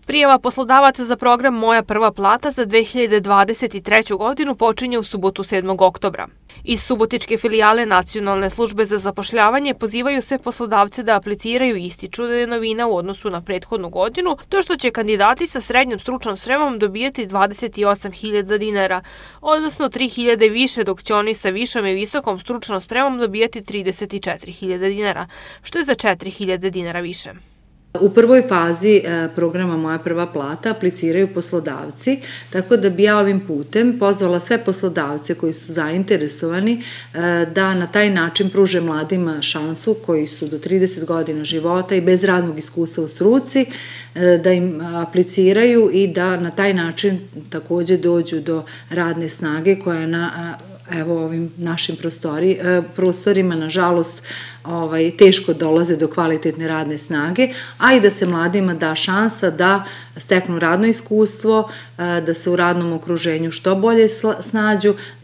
Prijava poslodavaca za program Moja prva plata za 2023. godinu počinje u subotu 7. oktobra. Iz subotičke filijale Nacionalne službe za zapošljavanje pozivaju sve poslodavce da apliciraju i ističu da je novina u odnosu na prethodnu godinu to što će kandidati sa srednjom stručnom spremom dobijati 28.000 dinara, odnosno 3.000 više, dok će oni sa višom i visokom stručnom spremom dobijati 34.000 dinara, što je za 4.000 dinara više. U prvoj fazi programa Moja prva plata apliciraju poslodavci, tako da bi ja ovim putem pozvala sve poslodavce koji su zainteresovani da na taj način pruže mladima šansu koji su do 30 godina života i bez radnog iskustva u struci, da im apliciraju i da na taj način takođe dođu do radne snage koja na ovim našim prostorima, nažalost, teško dolaze do kvalitetne radne snage, a i da se mladima da šansa da steknu radno iskustvo, da se u radnom okruženju što bolje snađu,